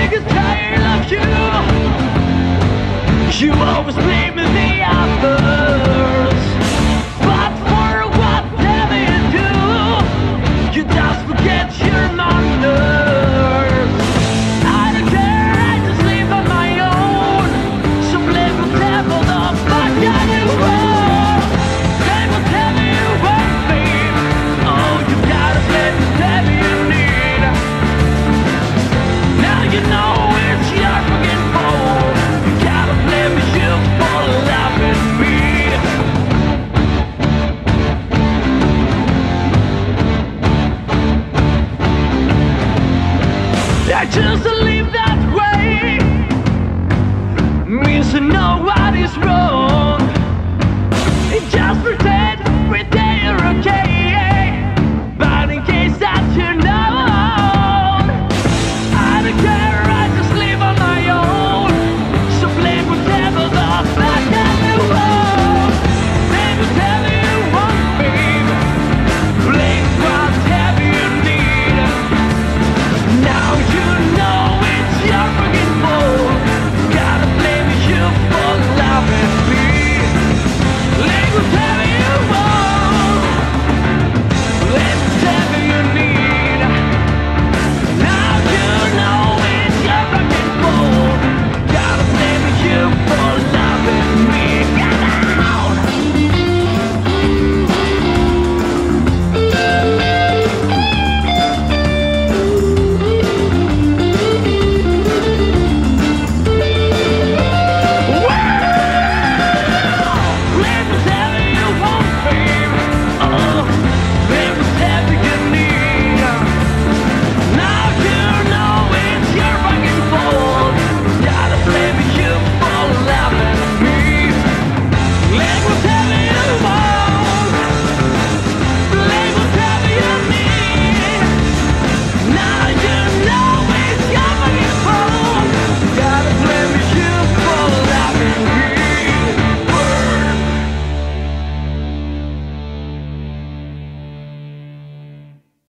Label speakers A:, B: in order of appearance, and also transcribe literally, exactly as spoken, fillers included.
A: get tired of you. You always blame the others, but for whatever you do, you just forget your manners. I don't care, I just live on my own. Some little devil the fuck I do wrong. They will tell me you won't be. Oh, you gotta play the devil you need. Now you know it's your fucking fault. You gotta blame you for loving me. I just live that way. Means to know what is wrong. It just pretends